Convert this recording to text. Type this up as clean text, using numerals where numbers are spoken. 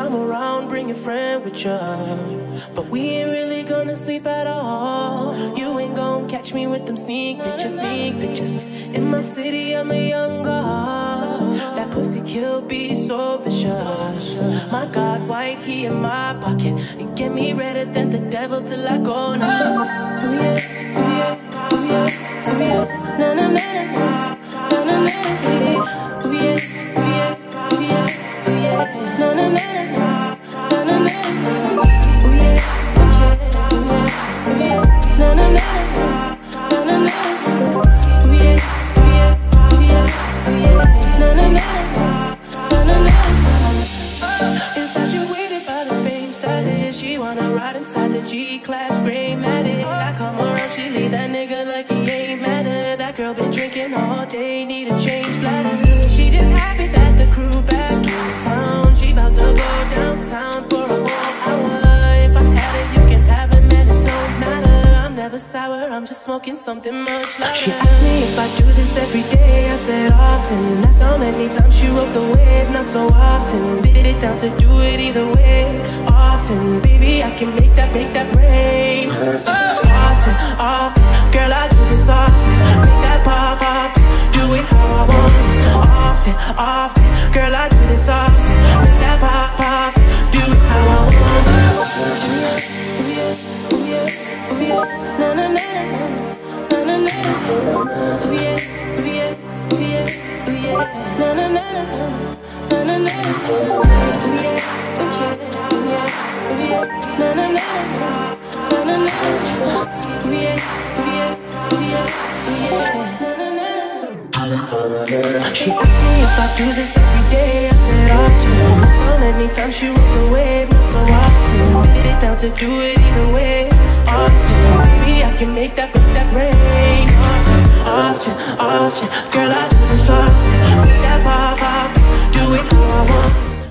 come around, bring your friend with ya. But we ain't really gonna sleep at all. You ain't gonna catch me with them sneak pictures. In my city, I'm a young god. That pussy kill be so vicious. My God, white, he in my pocket. It get me redder than the devil till I go now. Ooh yeah, ooh yeah, ooh yeah, ooh yeah. Na na na na na na na na. Ooh yeah, ooh yeah, ooh yeah, ooh yeah. Na na na na na na na. Ooh yeah, ooh yeah, ooh yeah, ooh yeah. Na na na na na na. Ooh yeah, ooh yeah, ooh yeah, ooh yeah. Na na na na na na. Infatuated by the fame status, she wanna ride inside the G-Class gray matted. I come around, she leave that nigga like he ain't matter. That girl been drinking all day, need a change bladder. She just happy that the crew back in town. She about to go downtown for a whole hour. If I had it, you can have it, man, it don't matter. I'm never sour, I'm just smoking something much louder. She asked me if I do this every day, I said often. That's how many times she rode the wave, not so often. Bitch down to do it either way, often. Baby, I can make that rain. Often, girl, I do this often. Make that pop, do it how I want. Often, girl, I do this often. Make that pop, do it how I want. Ooh yeah, ooh yeah, ooh yeah, na na na na na na. Ooh yeah, ooh yeah, ooh yeah, ooh yeah, na na na na na na. Ooh yeah, ooh yeah, ooh yeah, ooh yeah, na na na na na na. Ooh yeah, ooh yeah, ooh yeah, ooh yeah, na na na. She asked me if I do this every day, I said often. So many times she rode the wave, not so often. It's down to do it either way, often. Baby, I can make that rain. Often, girl, I